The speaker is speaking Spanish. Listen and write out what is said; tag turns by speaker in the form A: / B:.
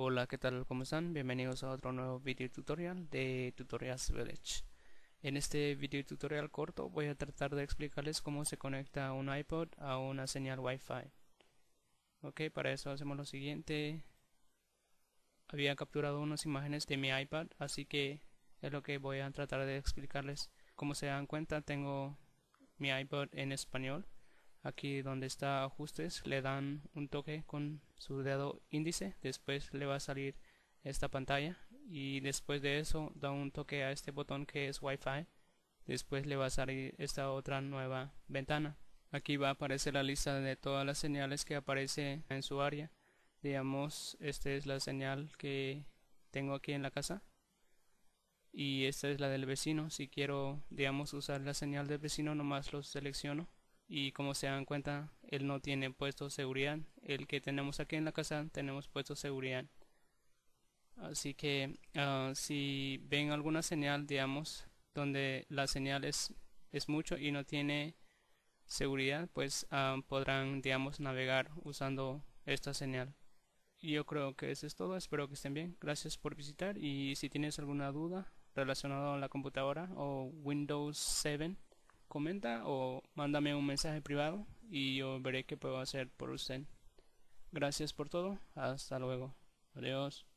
A: Hola, ¿qué tal? ¿Cómo están? Bienvenidos a otro nuevo video tutorial de Tutorials Village. En este video tutorial corto voy a tratar de explicarles cómo se conecta un iPod a una señal Wi-Fi. Ok, para eso hacemos lo siguiente. Había capturado unas imágenes de mi iPad, así que es lo que voy a tratar de explicarles. Como se dan cuenta, tengo mi iPod en español. Aquí donde está ajustes le dan un toque con su dedo índice, después le va a salir esta pantalla y después de eso da un toque a este botón que es Wi-Fi, después le va a salir esta otra nueva ventana. Aquí va a aparecer la lista de todas las señales que aparece en su área. Digamos, esta es la señal que tengo aquí en la casa y esta es la del vecino. Si quiero, digamos, usar la señal del vecino, nomás lo selecciono y como se dan cuenta, él no tiene puesto seguridad. El que tenemos aquí en la casa tenemos puesto seguridad. Así que si ven alguna señal, digamos, donde la señal es mucho y no tiene seguridad, pues podrán, digamos, navegar usando esta señal. Y yo creo que eso es todo. Espero que estén bien. Gracias por visitar y si tienes alguna duda relacionada a la computadora o Windows 7, comenta o mándame un mensaje privado y yo veré qué puedo hacer por usted. Gracias por todo. Hasta luego. Adiós.